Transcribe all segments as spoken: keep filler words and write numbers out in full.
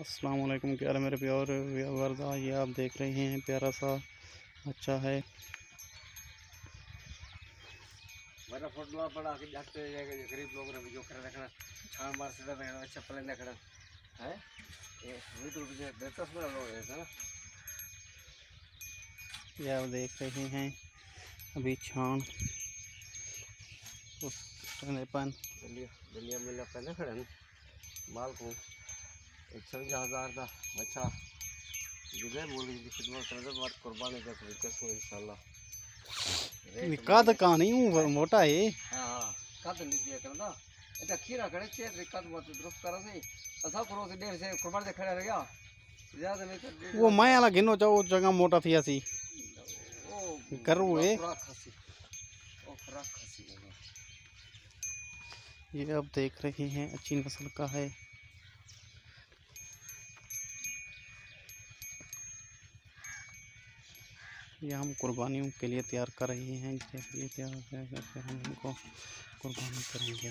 अस्सलाम वालेकुम। क्या हाल है मेरे प्यार वर्दा। ये आप देख रहे हैं प्यारा सा बच्चा है। मेरा फोटो बड़ा के जाते गरीब लोग ने जो कर रखना छान मार से रखना अच्छा प्लेन रखना है ये वीडियो पे देता सुना लोग है ना। ये आप देख रहे हैं अभी छान उस पन दिल्ली दिल्ली में लगा पहले खड़े हैं माल को एक सौ हज़ार का बच्चा जिधर बोली की खिदमत कर दे बात कुर्बानी का विकास इंशाल्लाह। कद कहानी मोटा है। हां कद लीजिए करना अच्छा खीरा खड़े चेत कद मत दुरुस्त करा नहीं असा करो से देर से कुर्बान से खड़ा रह गया ज्यादा नहीं कर वो मैं वाला गिनो चाहो जगह मोटा थी ऐसी ओ करू है। ओ खराब खसी ये आप देख रहे हैं अच्छी नस्ल का है। ये हम कुर्बानियों के लिए तैयार कर रहे हैं। जब ये तैयार करके हम इनको कुर्बानी करेंगे।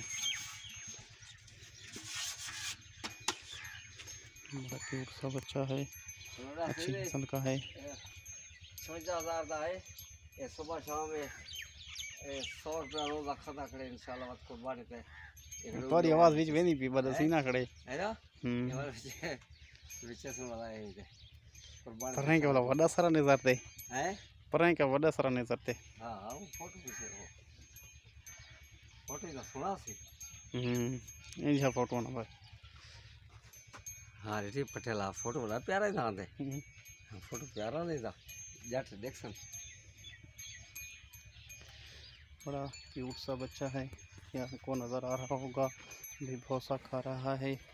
बड़ा क्यूट सा बच्चा है, अच्छी नस्ल का है। छवंजा हज़ार का है ये सुबह शाम में सौ रुपया रोज रखा खड़े इंशाल्लाह बात कुर्बानी पे तुम्हारी आवाज बीच में नहीं पी बदसी ना खड़े है ना। हम्म ये वाला विचेस में वाला है ये कुर्बानी पर के वाला बड़ा सारा नजर दे है पर के बड़ा सारा नजर दे। हां वो फोटो खींचे वो फोटो ना सुना सी हम्म ये फोटो ना भाई। हाँ रे पटेल आ फोटो बड़ा प्यारा ही ना दे फोटो प्यारा नहीं था जट देख सन बड़ा क्यूट सा बच्चा है। ये आपको नज़र आ रहा होगा। भी भौसा खा रहा है।